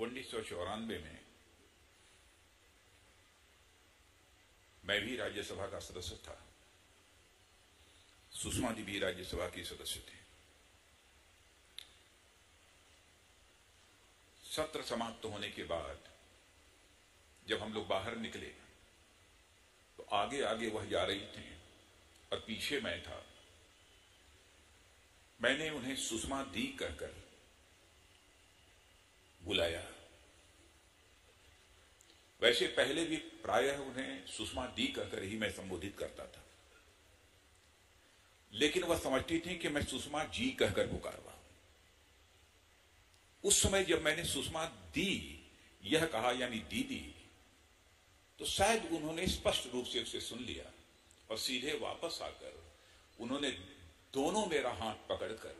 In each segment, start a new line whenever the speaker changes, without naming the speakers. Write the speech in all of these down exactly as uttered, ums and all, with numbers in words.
उन्नीस सौ चौरानवे में मैं भी राज्यसभा का सदस्य था। सुषमा जी भी राज्यसभा की सदस्य थे। सत्र समाप्त होने के बाद जब हम लोग बाहर निकले तो आगे आगे वह जा रही थी और पीछे मैं था। मैंने उन्हें सुषमा दी कहकर बुलाया। वैसे पहले भी प्रायः उन्हें सुषमा दी कहकर ही मैं संबोधित करता था, लेकिन वह समझती थी कि मैं सुषमा जी कहकर पुकार रहा हूं। उस समय जब मैंने सुषमा दी यह कहा, यानी दीदी, तो शायद उन्होंने स्पष्ट रूप से उसे सुन लिया और सीधे वापस आकर उन्होंने दोनों मेरा हाथ पकड़कर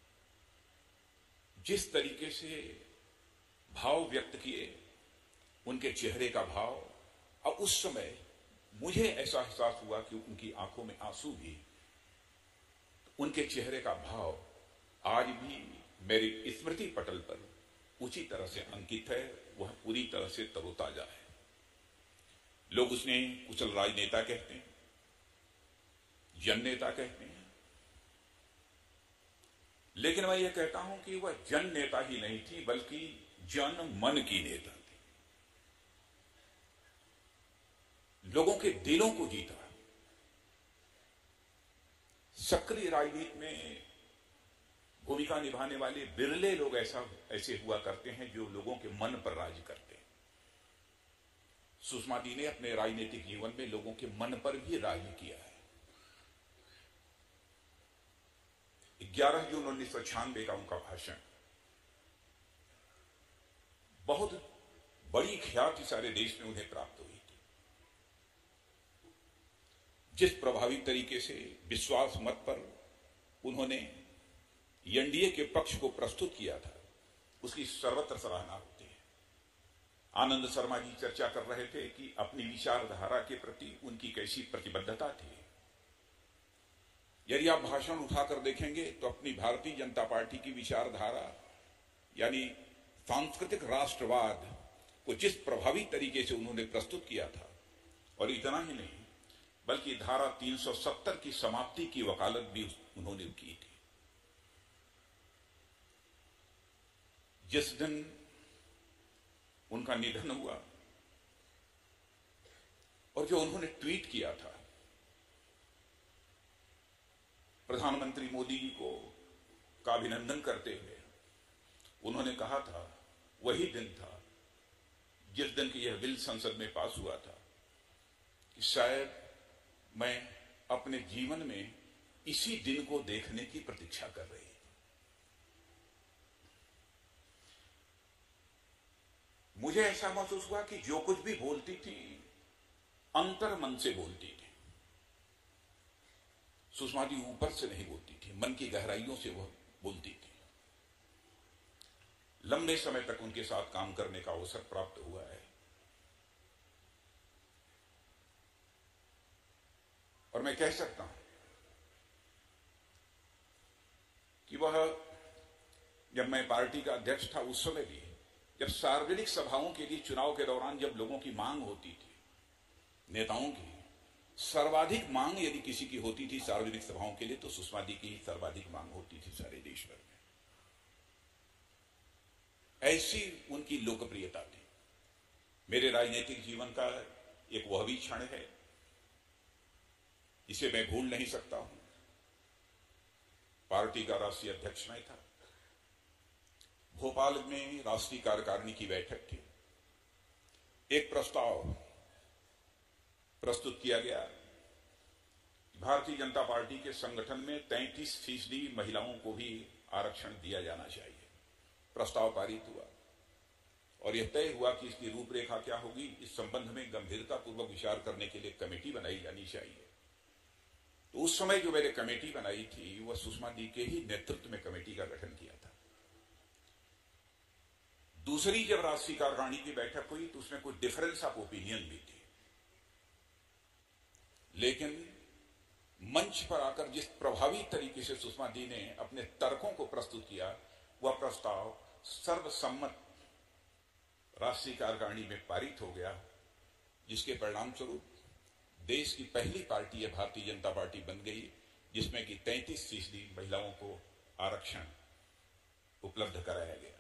जिस तरीके से भाव व्यक्त किए, उनके चेहरे का भाव, और उस समय मुझे ऐसा एहसास हुआ कि उनकी आंखों में आंसू भी, उनके चेहरे का भाव आज भी मेरी स्मृति पटल पर उसी तरह से अंकित है। वह पूरी तरह से तरोताजा है। लोग उसने कुशल राजनेता कहते हैं, जन नेता कहते हैं, लेकिन मैं यह कहता हूं कि वह जन नेता ही नहीं थी, बल्कि जन मन की नेता थी। लोगों के दिलों को जीता। सक्रिय राजनीति में भूमिका निभाने वाले बिरले लोग ऐसा ऐसे हुआ करते हैं जो लोगों के मन पर राज करते हैं। सुषमा जी ने अपने राजनीतिक जीवन में लोगों के मन पर भी राज किया है। ग्यारह जून उन्नीस सौ छियानवे का उनका भाषण बहुत बड़ी ख्याति सारे देश में उन्हें प्राप्त हुई थी। जिस प्रभावी तरीके से विश्वास मत पर उन्होंने एनडीए के पक्ष को प्रस्तुत किया था, उसकी सर्वत्र सराहना होती है। आनंद शर्मा जी चर्चा कर रहे थे कि अपनी विचारधारा के प्रति उनकी कैसी प्रतिबद्धता थी। यदि आप भाषण उठाकर देखेंगे तो अपनी भारतीय जनता पार्टी की विचारधारा यानी सांस्कृतिक राष्ट्रवाद को जिस प्रभावी तरीके से उन्होंने प्रस्तुत किया था, और इतना ही नहीं बल्कि धारा तीन सौ सत्तर की समाप्ति की वकालत भी उन्होंने की थी। जिस दिन उनका निधन हुआ और जो उन्होंने ट्वीट किया था प्रधानमंत्री मोदी जी को का अभिनंदन करते हुए, उन्होंने कहा था, वही दिन था जिस दिन की यह बिल संसद में पास हुआ था कि शायद मैं अपने जीवन में इसी दिन को देखने की प्रतीक्षा कर रही। मुझे ऐसा महसूस हुआ कि जो कुछ भी बोलती थी अंतर मन से बोलती थी। सुषमा जी ऊपर से नहीं बोलती थी, मन की गहराइयों से वह बोलती थी। लंबे समय तक उनके साथ काम करने का अवसर प्राप्त हुआ है और मैं कह सकता हूं कि वह, जब मैं पार्टी का अध्यक्ष था उस समय भी, जब सार्वजनिक सभाओं के लिए चुनाव के दौरान जब लोगों की मांग होती थी, नेताओं की सर्वाधिक मांग यदि किसी की होती थी सार्वजनिक सभाओं के लिए, तो सुषमा जी की सर्वाधिक मांग होती थी सारे देश भर में। ऐसी उनकी लोकप्रियता थी। मेरे राजनीतिक जीवन का एक वह भी क्षण है इसे मैं भूल नहीं सकता हूं। पार्टी का राष्ट्रीय अध्यक्ष मैं था। भोपाल में राष्ट्रीय कार्यकारिणी की बैठक थी। एक प्रस्ताव प्रस्तुत किया गया, भारतीय जनता पार्टी के संगठन में तैंतीस फीसदी महिलाओं को भी आरक्षण दिया जाना चाहिए। प्रस्ताव पारित हुआ और यह तय हुआ कि इसकी रूपरेखा क्या होगी। इस संबंध में गंभीरतापूर्वक विचार करने के लिए कमेटी बनाई जानी चाहिए। तो उस समय जो मैंने कमेटी बनाई थी वह सुषमा जी के ही नेतृत्व में कमेटी का गठन किया था। दूसरी जब राष्ट्रीय कार्यकारिणी की बैठक हुई तो उसमें कुछ डिफरेंस ऑफ ओपिनियन भी थी, लेकिन मंच पर आकर जिस प्रभावी तरीके से सुषमा जी ने अपने तर्कों को प्रस्तुत किया, वह प्रस्ताव सर्वसम्मत राष्ट्रीय कार्यकारिणी में पारित हो गया, जिसके परिणाम स्वरूप देश की पहली पार्टी है भारतीय जनता पार्टी बन गई, जिसमें कि तैंतीस फीसदी महिलाओं को आरक्षण उपलब्ध कराया गया।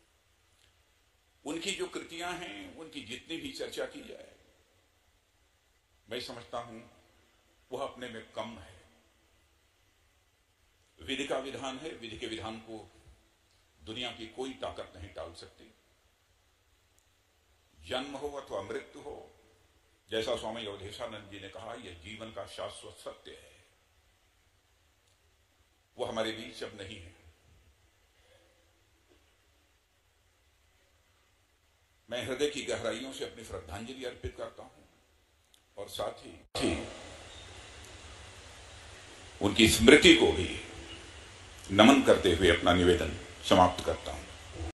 उनकी जो कृतियां हैं, उनकी जितनी भी चर्चा की जाए, मैं समझता हूं वह अपने में कम है। विधि का विधान है, विधि के विधान को दुनिया की कोई ताकत नहीं टाल सकती। जन्म हो अथवा मृत्यु हो, जैसा स्वामी अवधेशानंद जी ने कहा, यह जीवन का शाश्वत सत्य है, वो हमारे बीच अब नहीं है। मैं हृदय की गहराइयों से अपनी श्रद्धांजलि अर्पित करता हूं और साथ ही उनकी स्मृति को भी नमन करते हुए अपना निवेदन समाप्त करता हूं।